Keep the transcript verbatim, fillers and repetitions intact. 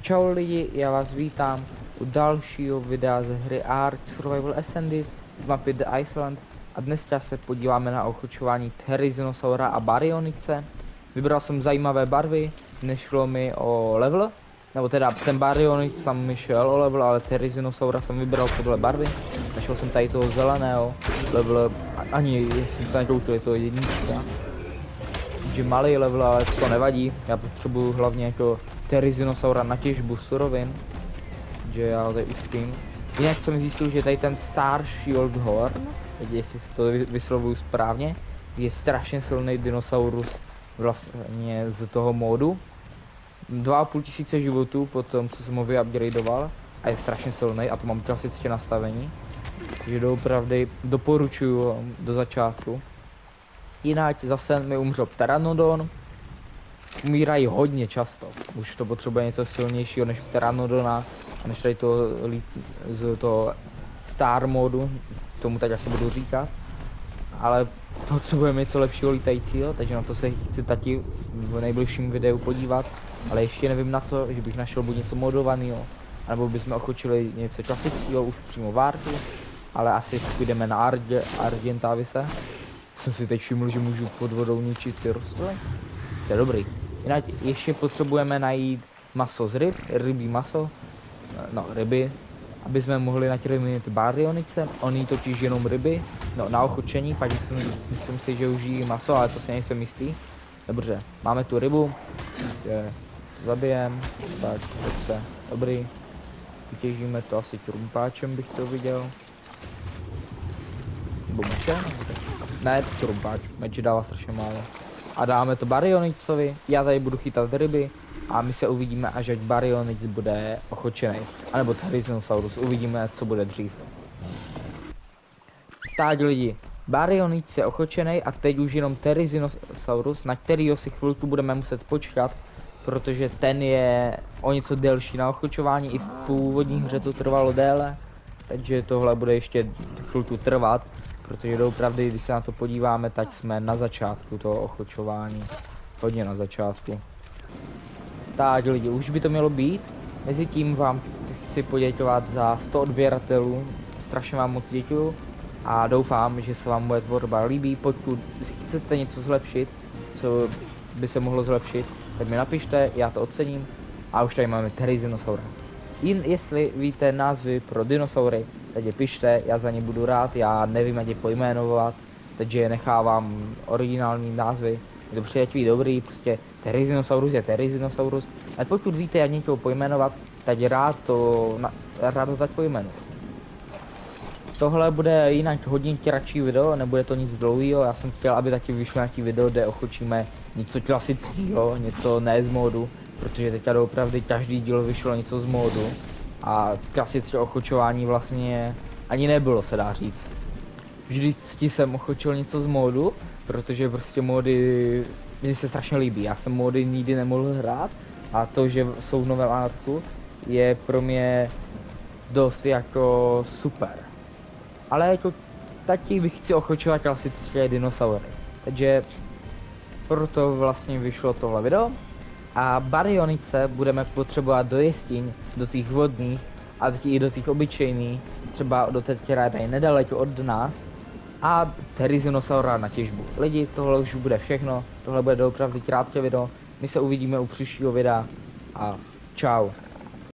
Čau lidi, já vás vítám u dalšího videa ze hry Ark Survival Ascended z mapy The Iceland a dneska se podíváme na ochočování Therizinosaura a Baryonyxe. Vybral jsem zajímavé barvy, nešlo mi o level, nebo teda ten Baryonyx sam mi šel o level, ale Therizinosaura jsem vybral podle barvy. Našel jsem tady toho zeleného level, ani jsem se nekoukl, je to jednička. Takže malý level, ale to nevadí, já potřebuju hlavně jako Therizinosaura na těžbu surovin, že já ho tady ustím. Jinak jsem zjistil, že tady ten Star Shieldhorn, teď jestli si to vyslovuju správně, je strašně silný dinosaurus vlastně z toho módu. dva a půl tisíce životů po tom, co jsem ho vyupgradeoval a je strašně silný a to mám klasické nastavení. Takže doopravdy doporučuju do začátku. Jinak zase mi umřel Pteranodon. Umírají hodně často. Už to potřebuje něco silnějšího než Pteranodona a než tady to z toho Star modu, tomu teď asi budu říkat. Ale potřebujeme něco lepšího lítajícího, takže na to se chci taky v nejbližším videu podívat. Ale ještě nevím na co, že bych našel buď něco modovaného, nebo bychom ochočili něco klasického už přímo v Arku. Ale asi půjdeme na Arge, Argentavise. Jsem si teď všiml, že můžu pod vodou ničit ty rostliny. To je dobrý. Jinak ještě potřebujeme najít maso z ryb, rybí maso, no ryby, aby jsme mohli nakrmit Baryonyxe. Oni totiž jenom ryby, no na ochočení, pak myslím, myslím si, že užijí maso, ale to si nejsem jistý. Dobře, máme tu rybu, je, to zabijem, tak, dobře, dobrý. Vytěžíme to asi trumpáčem, bych to viděl. Nebo mečem? Ne, trumpáč, meč dává strašně málo. A dáme to Baryonyxovi, já tady budu chytat ryby a my se uvidíme, až ať Baryonyx bude ochočený. A nebo Therizinosaurus, uvidíme, co bude dřív. Tak lidi, Baryonyx je ochočený a teď už jenom Therizinosaurus, na kterýho si chvilku budeme muset počkat, protože ten je o něco delší na ochočování, i v původní hře to trvalo déle, takže tohle bude ještě chvilku trvat. Protože doopravdy, když se na to podíváme, tak jsme na začátku toho ochočování. Hodně na začátku. Tak lidi, už by to mělo být. Mezitím vám chci poděkovat za sto odběratelů. Strašně vám moc děkuju. A doufám, že se vám moje tvorba líbí. Pokud chcete něco zlepšit, co by se mohlo zlepšit, tak mi napište, já to ocením. A už tady máme Therizinosaura. Jen jestli víte názvy pro dinosaury, teď je pište, já za ně budu rád, já nevím, jak je pojmenovat, takže je nechávám originální názvy. Je to přijativý dobrý, prostě Therizinosaurus je Therizinosaurus, ale pokud víte, jak někoho pojmenovat, tak rád to, na, rád to tak pojmenu. Tohle bude jinak hodně kratší video, nebude to nic dlouhého, já jsem chtěl, aby taky vyšlo nějaký video, kde ochočíme něco klasického, něco ne z módu, protože teďka opravdu každý díl vyšlo něco z módu a klasické ochočování vlastně ani nebylo, se dá říct. Vždycky jsem ochočil něco z módu, protože prostě módy mi se strašně líbí, já jsem módy nikdy nemohl hrát a to, že jsou v novém Arku, je pro mě dost jako super. Ale jako taky bych chci ochočovat klasické dinosaury, takže proto vlastně vyšlo tohle video. A Baryonyxe budeme potřebovat do jeskyň, do těch vodních a taky i do těch obyčejných, třeba do té, která je tady nedaleko od nás, a Therizinosaura na těžbu. Lidi, tohle už bude všechno, tohle bude opravdu krátké video, my se uvidíme u příštího videa a čau.